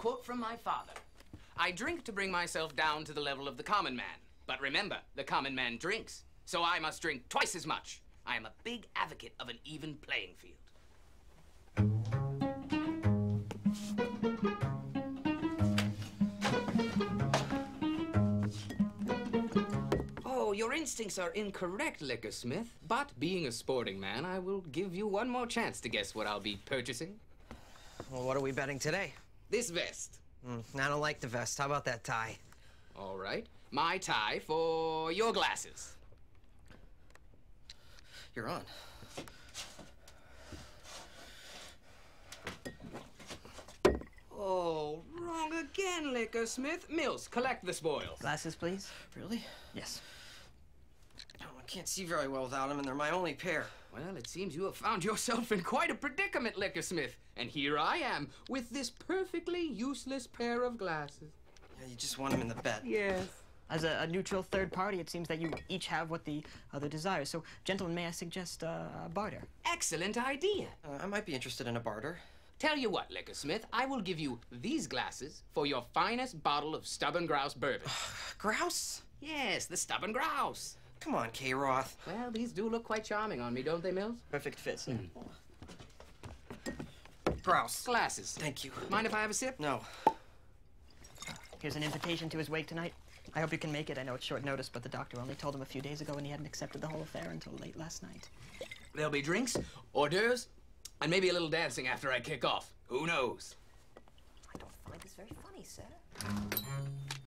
quote from my father. I drink to bring myself down to the level of the common man. But remember, the common man drinks, so I must drink twice as much. I am a big advocate of an even playing field. Oh, your instincts are incorrect, Liquorsmith. But being a sporting man, I will give you one more chance to guess what I'll be purchasing. Well, what are we betting today? This vest. I don't like the vest. How about that tie? All right. My tie for your glasses. You're on. Oh, wrong again, Liquorsmith. Mills, collect the spoils. Glasses, please. Really? Yes. No, I can't see very well without them, and they're my only pair. Well, it seems you have found yourself in quite a predicament, Liquorsmith. And here I am, with this perfectly useless pair of glasses. Yeah, you just want them in the bet. Yes. As a neutral third party, it seems that you each have what the other desires. So, gentlemen, may I suggest a barter? Excellent idea. I might be interested in a barter. Tell you what, Liquorsmith, I will give you these glasses for your finest bottle of stubborn grouse bourbon. Grouse? Yes, the stubborn grouse. Come on, K-Roth. Well, these do look quite charming on me, don't they, Mills? Perfect fit, sir. Grouse. Glasses. Thank you. Mind if I have a sip? No. Here's an invitation to his wake tonight. I hope you can make it. I know it's short notice, but the doctor only told him a few days ago and he hadn't accepted the whole affair until late last night. There'll be drinks, hors d'oeuvres, and maybe a little dancing after I kick off. Who knows? I don't find this very funny, sir.